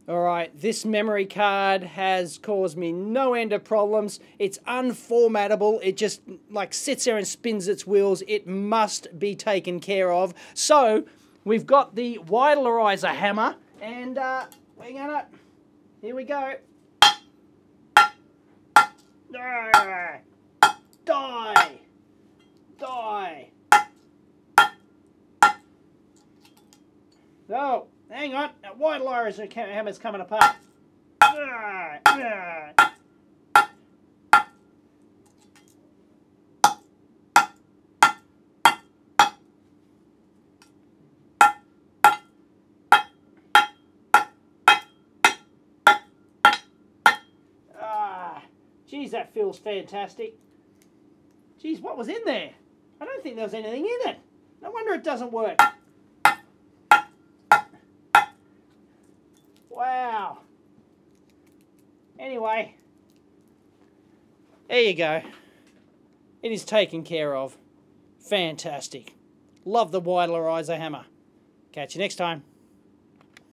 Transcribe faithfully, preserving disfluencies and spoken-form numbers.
Alright, this memory card has caused me no end of problems. It's unformattable. It just like sits there and spins its wheels. It must be taken care of. So, we've got the Wildlarizer hammer, and uh, we're gonna, here we go. Die! Die! Die! Oh, hang on, that Widlarizer hammer's coming apart. Ah, ah. Ah, geez, that feels fantastic. Geez, what was in there? I don't think there was anything in it. No wonder it doesn't work. Wow. Anyway, there you go. It is taken care of. Fantastic. Love the Widlarizer hammer. Catch you next time.